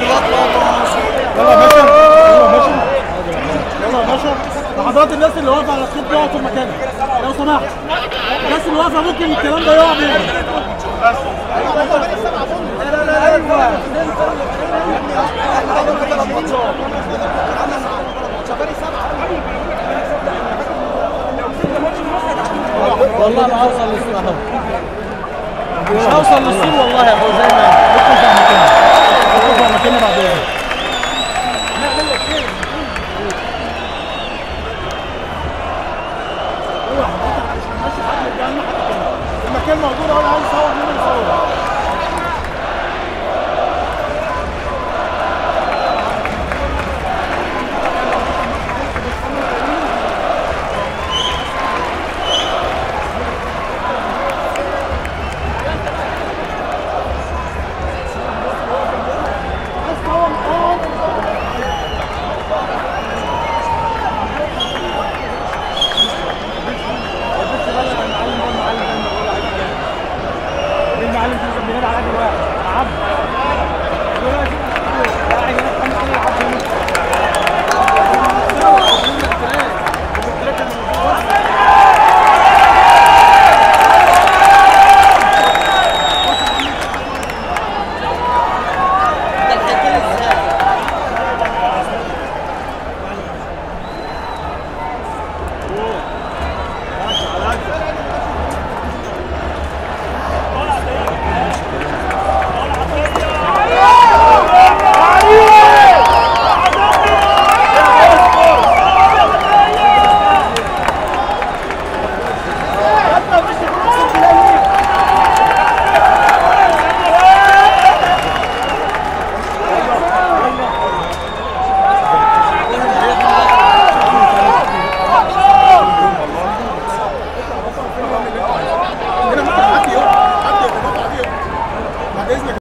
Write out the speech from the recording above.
يلا يا باشا، يلا يا باشا، يلا يا باشا. لحظات الناس اللي واقفه على الخط يقعوا في مكانها لو سمحت. الناس اللي واقفه ممكن الكلام ده يقع بيهم. لا لا لا ايوه والله انا هوصل للسور اهو. مش هوصل للسور والله يا اخو زي ما